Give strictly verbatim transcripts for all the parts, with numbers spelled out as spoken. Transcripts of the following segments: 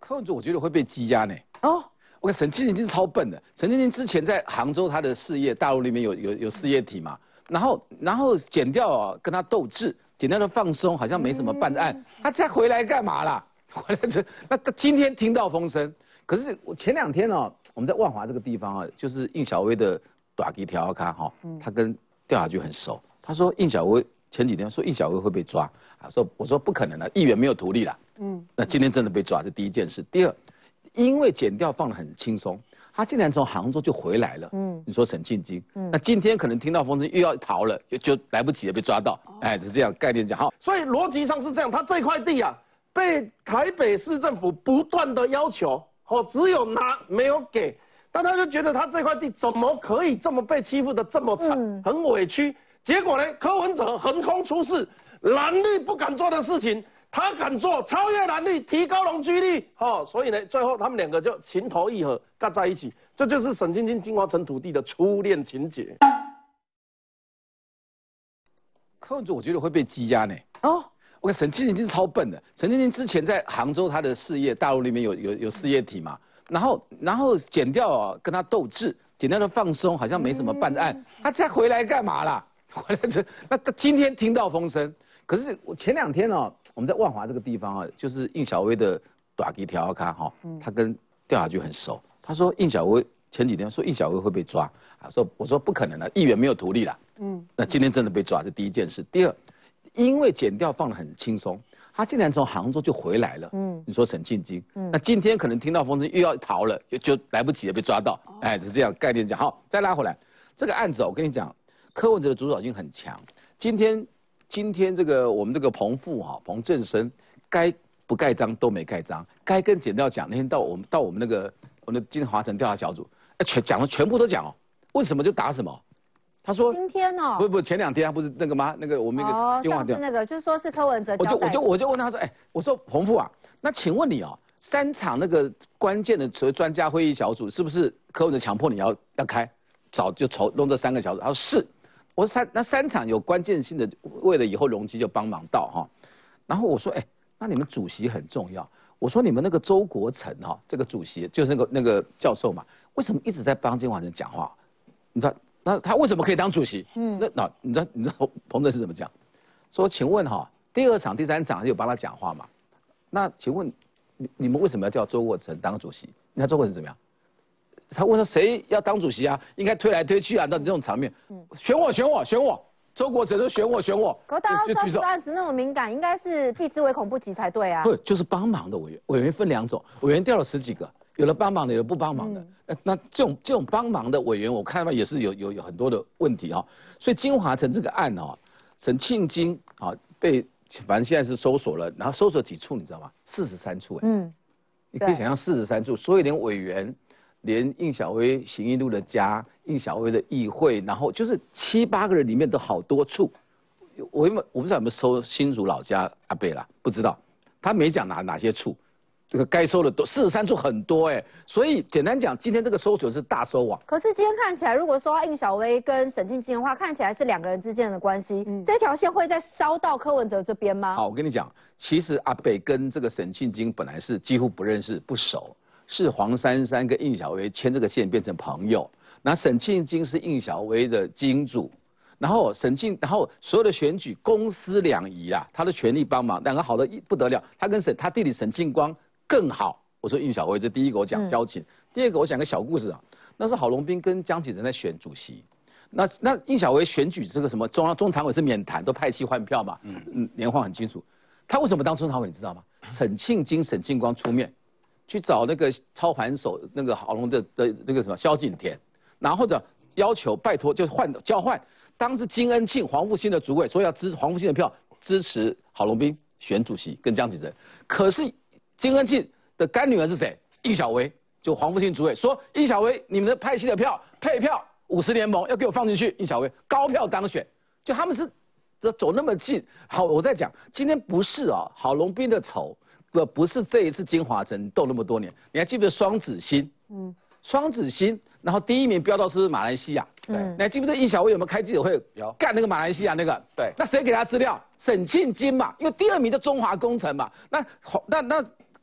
柯文哲我觉得会被羁押呢。 哦， 我看沈庆金超笨的，沈庆金之前在杭州他的事业，大陆那边有有有事业体嘛，然后然后检调啊跟他斗智，检调的放松，好像没什么办案，嗯、他再回来干嘛啦？回来这那今天听到风声，可是我前两天哦，我们在万华这个地方啊，就是应小薇的短吉条咖哈，他跟调查局很熟，他说应小薇前几天说应小薇会被抓。 啊，说我说不可能的，议员没有图利啦。嗯，那今天真的被抓是第一件事。第二，因为检调放得很轻松，他竟然从杭州就回来了。嗯，你说沈庆金，嗯，那今天可能听到风声又要逃了，就就来不及了，被抓到。哎，是这样概念讲。好， 所以逻辑上是这样，他这块地啊，被台北市政府不断的要求，哦，只有拿没有给，但他就觉得他这块地怎么可以这么被欺负的这么惨，嗯、很委屈。结果呢，柯文哲横空出世。 蓝绿不敢做的事情，他敢做，超越蓝绿，提高容积率，哦，所以呢，最后他们两个就情投意合，尬在一起，这就是沈庆金金华城土地的初恋情节。 柯文哲我觉得会被羁押呢。 哦， 我看沈庆金超笨的，沈庆金之前在杭州他的事业，大陆那边有有有事业体嘛，然后然后检调啊跟他斗智，检调的放松，好像没什么办案，嗯、他再回来干嘛啦？回来这那今天听到风声。 可是我前两天哦，我们在万华这个地方啊，就是应小薇的短吉条咖哈，他跟调查局很熟。他说应小薇前几天说应小薇会被抓，啊，说我说不可能的，议员没有图利啦。嗯，那今天真的被抓是第一件事。第二，因为检调放得很轻松，他竟然从杭州就回来了。嗯，你说沈庆金，嗯，那今天可能听到风声又要逃了，就就来不及了，被抓到。哎，是这样概念讲。好，再拉回来，这个案子我跟你讲，柯文哲的主导性很强。今天。 今天这个我们这个彭富哈彭正生，该不盖章都没盖章，该跟检调讲那天到我们到我们那个我们的金华城调查小组，哎全讲了全部都讲哦，问什么就答什么。他说今天哦， 不不前两天他不是那个吗？那个我们那个金华调那个就是说是柯文哲， 我就我就我就问他说，哎，我说彭富啊，那请问你哦，三场那个关键的所谓专家会议小组是不是柯文哲强迫你要要开，早就筹弄这三个小组？他说是。 我说三那三场有关键性的，为了以后容积就帮忙到哈。然后我说，哎，那你们主席很重要。我说你们那个周国成哈，这个主席就是那个那个教授嘛，为什么一直在帮金华城讲话？你知道，那他为什么可以当主席？嗯，那那你知道你知道彭正是怎么讲？说，请问哈，第二场、第三场有帮他讲话嘛？那请问你你们为什么要叫周国成当主席？你看周国成怎么样？ 他问说谁要当主席啊？应该推来推去啊，到这种场面，嗯、选我选我选我，周国成说选我选我。 可大家知道这个案子那么敏感，应该是避之唯恐不及才对啊。 对，就是帮忙的委员，委员分两种，委员调了十几个，有的帮忙的，有的不帮忙的。嗯、那那这种这种帮忙的委员，我看到也是有有有很多的问题哈、哦。所以金华城这个案哦，沈庆金啊被反正现在是搜索了，然后搜索几处你知道吗？四十三处哎。嗯，你可以想象四十三处，所以连委员。 连应小薇行义路的家，应小薇的议会，然后就是七八个人里面都好多处。我有没有我不知道有没有收新竹老家阿贝啦，不知道，他没讲哪哪些处，这个该收的多四十三处很多哎、欸，所以简单讲，今天这个搜索是大收网。 可是今天看起来，如果说应小薇跟沈庆金的话，看起来是两个人之间的关系，嗯、这条线会再烧到柯文哲这边吗？ 好，我跟你讲，其实阿贝跟这个沈庆金本来是几乎不认识、不熟。 是黄珊珊跟应小薇牵这个线变成朋友，那沈庆金是应小薇的金主，然后沈庆，然后所有的选举公私两宜啊，他的全力帮忙，两个好的不得了，他跟沈他弟弟沈庆光更好。我说应小薇，这第一个我讲交情，嗯、第二个我讲个小故事啊，那是郝龙斌跟江启臣在选主席，那那应小薇选举这个什么中央中常委是免谈，都派系换票嘛，嗯嗯，年况很清楚，他为什么当中常委你知道吗？沈庆金、沈庆光出面。 去找那个操盘手，那个郝龙的的这个什么萧景田，然后或者要求拜托，就是换交换，当时金恩庆、黄复兴的主委说要支持黄复兴的票，支持郝龙斌选主席跟江启臣。可是金恩庆的干女儿是谁？应小薇，就黄复兴主委说，应小薇你们的派系的票配票五十联盟要给我放进去，应小薇高票当选，就他们是走那么近。好，我在讲，今天不是啊，郝龙斌的仇。 不不是这一次金华城斗那么多年，你还记不记得双子星？嗯，双子星，然后第一名飙到是不是马来西亚？对，你还记不记得应小薇有没有开记者会？有干那个马来西亚那个？对，那谁给他资料？沈庆金嘛，因为第二名的中华工程嘛。那那那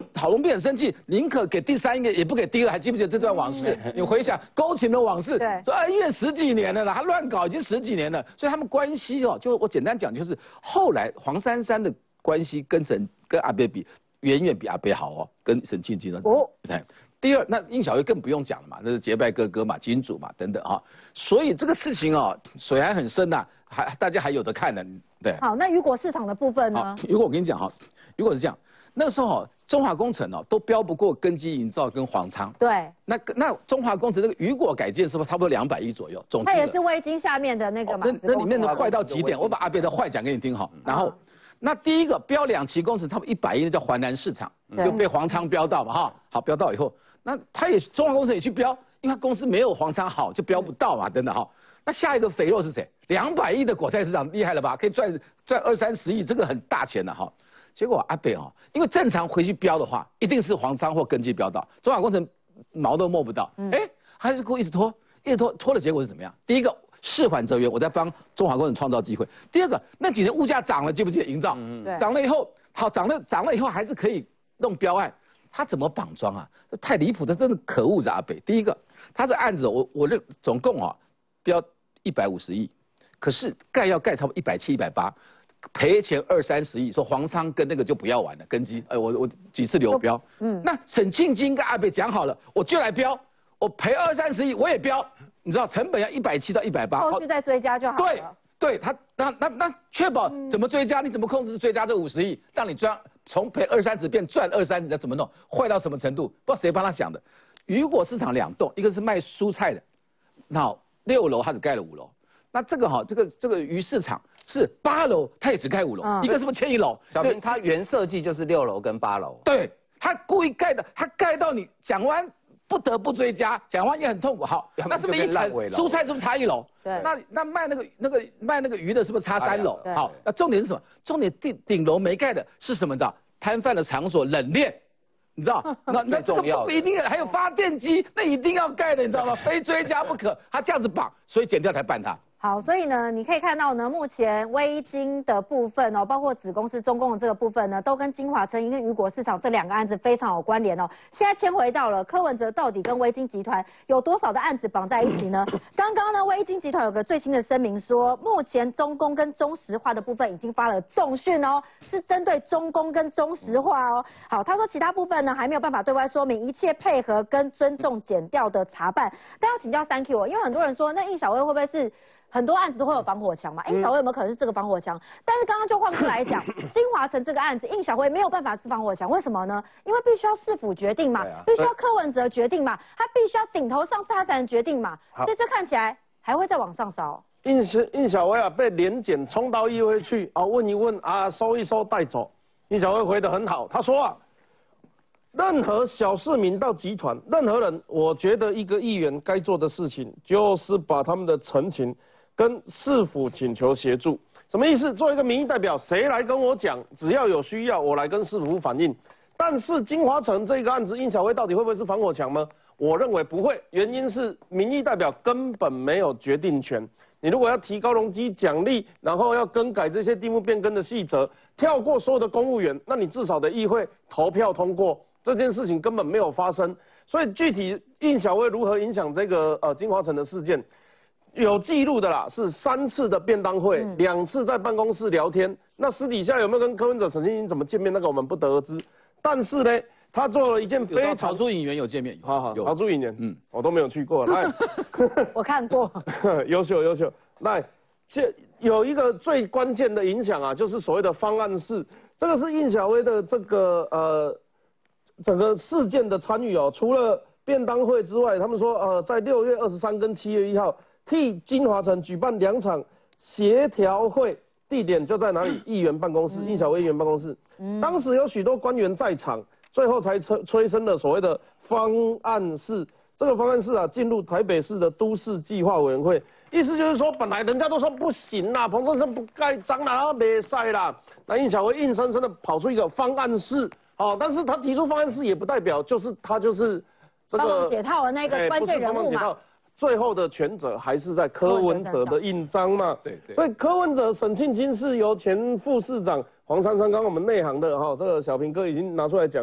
郝龙斌很生气，宁可给第三个也不给第二，还记不记得这段往事？你回想勾情的往事，说恩怨十几年了啦，他乱搞已经十几年了，所以他们关系哦，就我简单讲，就是后来黄珊珊的关系跟沈跟阿伯比，远远比阿伯好哦，跟沈庆金哦。第二，那应小薇更不用讲了嘛，那是结拜哥哥嘛，金主嘛，等等哈、哦。所以这个事情哦，水还很深呐、啊，还大家还有的看呢。对。 好，那雨果市场的部分呢？ 如果我跟你讲哈，如果是这样，那时候哦，中华工程哦都标不过根基营造跟黄昌。 对。 那那中华工程这个雨果改建是不是差不多两百亿左右？总它也是微晶下面的那个嘛。 那那里面的坏到极点，我把阿别的坏讲给你听哈。然后。那第一个标两期工程差不多一百亿，那叫环南市场，就被黄昌标到嘛哈。好，标到以后，那他也中华工程也去标，因为他公司没有黄昌好，就标不到嘛，等等哈。那下一个肥肉是谁？两百亿的果菜市场厉害了吧？可以赚赚二三十亿，这个很大钱的哈。结果阿北哈，因为正常回去标的话，一定是黄昌或根基标到，中华工程毛都摸不到，哎，还是故意一直拖，一直拖，拖的结果是怎么样？第一个。事缓则圆，我在帮中华工程创造机会。第二个，那几年物价涨了，记不记得营造？嗯，涨了以后，好，涨了涨了以后还是可以弄标案，他怎么绑桩啊？这太离谱，这真的可恶！阿北，第一个，他这案子我我认总共啊标一百五十亿，可是盖要盖差不多一百七、一百八，赔钱二三十亿，说黄昌跟那个就不要玩了，根基，哎，我我几次流标，嗯，那沈庆金跟阿北讲好了，我就来标，我赔二三十亿我也标。你知道成本要一百七到一百八， 后续再追加就好了。 对，对他那那那确保怎么追加？你怎么控制追加这五十亿，让你赚从赔二三十变赚二三十？要怎么弄？坏到什么程度？不知道谁帮他想的。雨果市场两栋，一个是卖蔬菜的，那六楼他只盖了五楼。那这个哈，这个这个鱼市场是八楼，他也只盖五楼，嗯、一个是不是欠一楼？ 小平他原设计就是六楼跟八楼。 对，他故意盖的，他盖到你讲完。不得不追加，讲完也很痛苦。好，那是不是一层蔬菜是不是差一楼？ 对， 那那卖那个那个卖那个鱼的是不是差三楼？好，那重点是什么？重点顶顶楼没盖的是什么？你知道？摊贩的场所冷链，你知道？那那这个不一定，还有发电机，那一定要盖的，你知道吗？非追加不可。他这样子绑，所以检调才办他。 好，所以呢，你可以看到呢，目前微晶的部分哦，包括子公司中共的这个部分呢，都跟金华城营跟雨果市场这两个案子非常有关联哦。现在牵回到了柯文哲到底跟微晶集团有多少的案子绑在一起呢？刚刚呢，微晶集团有个最新的声明说，目前中工跟中石化的部分已经发了重讯哦，是针对中工跟中石化哦。好，他说其他部分呢还没有办法对外说明，一切配合跟尊重检调的查办。但要请教三 Q 哦，因为很多人说那应小薇会不会是？很多案子都会有防火墙嘛，应小薇有没有可能是这个防火墙？但是刚刚就换出来讲，金华城这个案子，应小薇没有办法是防火墙，为什么呢？因为必须要市府决定嘛，啊、必须要柯文哲决定嘛，他必须要顶头上司他才能决定嘛，所以这看起来还会再往上烧。 应小应小薇啊，被联检冲到议会去啊，问一问啊，收一收带走。应小薇回得很好，他说啊，任何小市民到集团，任何人，我觉得一个议员该做的事情就是把他们的陈情。跟市府请求协助，什么意思？作为一个民意代表，谁来跟我讲，只要有需要，我来跟市府反映。但是金华城这个案子，应小薇到底会不会是防火墙吗？我认为不会，原因是民意代表根本没有决定权。你如果要提高容积奖励，然后要更改这些地目变更的细则，跳过所有的公务员，那你至少的议会投票通过这件事情根本没有发生。所以具体应小薇如何影响这个呃金华城的事件？有记录的啦，是三次的便当会，两、嗯、次在办公室聊天。那私底下有没有跟柯文哲、沈庆金怎么见面？那个我们不得而知。但是呢，他做了一件非常…… 曹朱引员有见面， 好好，曹朱引员，嗯，我都没有去过。来， 我看过， 优秀优秀。来，这有一个最关键的影响啊，就是所谓的方案式，这个是应小薇的这个呃整个事件的参与哦。除了便当会之外，他们说呃，在六月二十三跟七月一号。替金华城举办两场协调会，地点就在哪里？议员办公室，应小薇议员办公室。当时有许多官员在场，最后才催催生了所谓的方案室。这个方案室啊，进入台北市的都市计划委员会，意思就是说，本来人家都说不行啦，彭先生不盖章啦，没赛啦，那应小薇硬生生的跑出一个方案室，哦，但是他提出方案室也不代表就是他就是这个帮忙解套的那个关键人物嘛。 最后的权责还是在柯文哲的印章嘛？对对。所以柯文哲、沈庆金是由前副市长黄珊珊，刚刚我们内行的哈，这个小平哥已经拿出来讲了。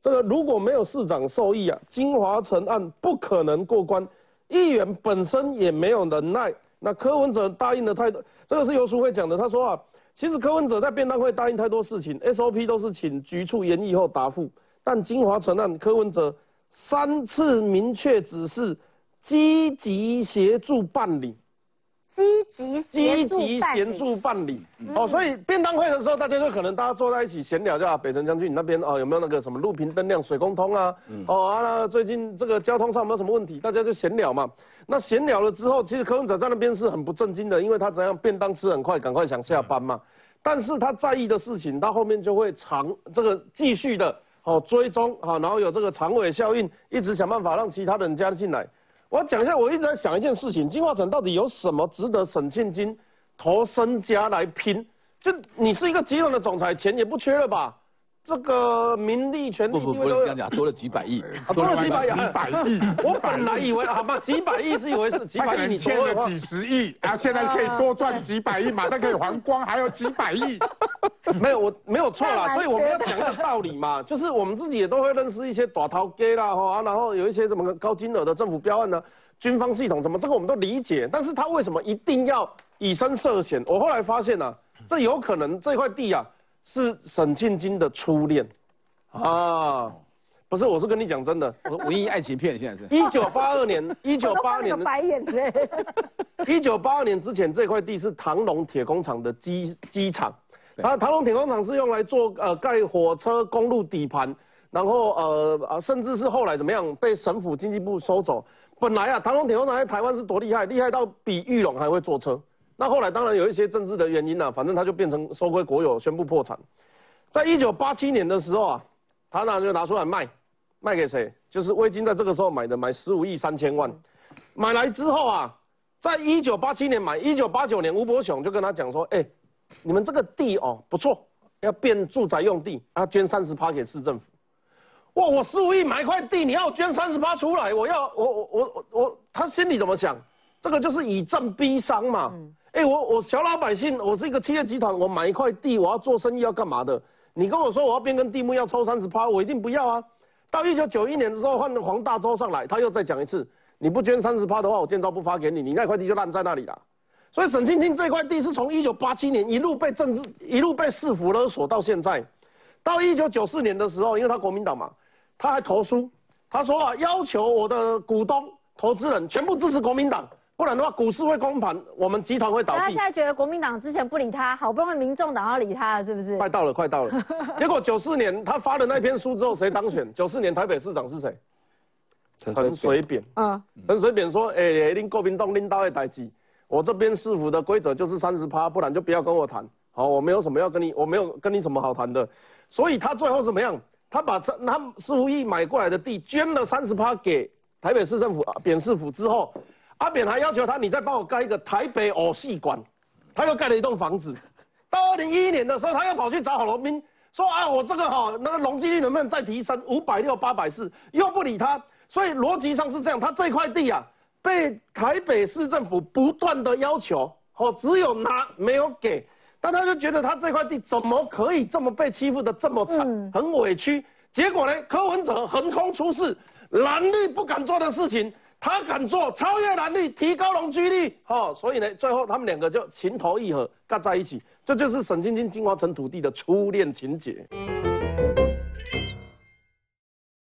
这个如果没有市长授意啊，金华城案不可能过关。议员本身也没有能耐。那柯文哲答应的太多，这个是游淑慧讲的。他说啊，其实柯文哲在便当会答应太多事情 ，S O P 都是请局处研议后答复。但金华城案，柯文哲三次明确指示，积极协助办理。 积极积极协助办理，嗯、哦，所以便当会的时候，大家就可能大家坐在一起闲聊，就啊，北辰将军，你那边哦有没有那个什么路平灯亮、水沟通啊？嗯、哦啊，那最近这个交通上有没有什么问题？大家就闲聊嘛。那闲聊了之后，其实柯文哲在那边是很不正经的，因为他怎样便当吃很快，赶快想下班嘛。但是他在意的事情，他后面就会长这个继续的哦追踪好，然后有这个长尾效应，一直想办法让其他人加进来。我要讲一下，我一直在想一件事情：金华城到底有什么值得沈庆金投身家来拼？就你是一个集团的总裁，钱也不缺了吧？这个名利权利不不不是这样讲，多了几百亿， 多了几百亿， 几百亿。 我本来以为好吧，几百亿是一回事，几百亿你欠了几十亿，然后现在可以多赚几百亿，马上可以还光，还有几百亿。 没有，我没有错啦，所以我们要讲一个道理嘛，就是我们自己也都会认识一些大头家啦，哈，然后有一些什么高金额的政府标案呢，军方系统什么，这个我们都理解，但是他为什么一定要以身涉险？我后来发现啊，这有可能这块地啊。是沈庆金的初恋，啊，不是，我是跟你讲真的， 文艺爱情片现在是。 一九八二年，一九八二年的白眼泪。 一九八二年之前，这块地是唐龙铁工厂的机机场，啊，唐龙铁工厂是用来做呃盖火车、公路底盘，然后呃啊，甚至是后来怎么样被省府经济部收走。本来啊，唐龙铁工厂在台湾是多厉害，厉害到比裕隆还会坐车。那后来当然有一些政治的原因啊，反正他就变成收归国有，宣布破产。在一九八七年的时候啊，他拿就拿出来卖，卖给谁？就是威金在这个时候买的，买十五亿三千万。买来之后啊，在一九八七年买，一九八九年吴伯雄就跟他讲说，哎、欸，你们这个地哦不错，要变住宅用地，要捐三十趴给市政府。哇，我十五亿买一块地，你要捐三十趴出来，我要我我我我，他心里怎么想？这个就是以政逼商嘛。嗯哎、欸，我我小老百姓，我是一个企业集团，我买一块地，我要做生意要干嘛的？你跟我说我要变更地目要抽三十趴，我一定不要啊！到一九九一年的时候换黄大洲上来，他又再讲一次，你不捐三十趴的话，我建造不发给你，你那块地就烂在那里了。所以沈庆金这块地是从一九八七年一路被政治一路被市府勒索到现在，到一九九四年的时候，因为他国民党嘛，他还投书，他说啊，要求我的股东、投资人全部支持国民党。不然的话，股市会崩盘，我们集团会倒闭。 他现在觉得国民党之前不理他，好不容易民众党要理他了，是不是？ 快到了，快到了。结果九四年他发了那篇书之后，谁当选？九四年台北市长是谁？陈水扁。嗯，陈水扁说：“哎、欸，恁国民党领导的代志，我这边市府的规则就是三十趴，不然就不要跟我谈。好，我没有什么要跟你，我没有跟你什么好谈的。所以他最后怎么样？他把这他十五亿买过来的地捐了三十趴给台北市政府扁市府之后。”阿扁还要求他，你再帮我盖一个台北偶戏馆，他又盖了一栋房子。到二零一一年的时候，他又跑去找郝龙斌，说啊，我这个哈、哦、那个容积率能不能再提升五百六、八百四？又不理他，所以逻辑上是这样，他这块地啊，被台北市政府不断的要求，哦，只有拿没有给，但他就觉得他这块地怎么可以这么被欺负的这么惨，嗯、很委屈。结果呢，柯文哲横空出世，蓝绿不敢做的事情。他敢做，超越蓝绿，提高容积率，哦，所以呢，最后他们两个就情投意合，尬在一起，这就是沈庆金金华城土地的初恋情节。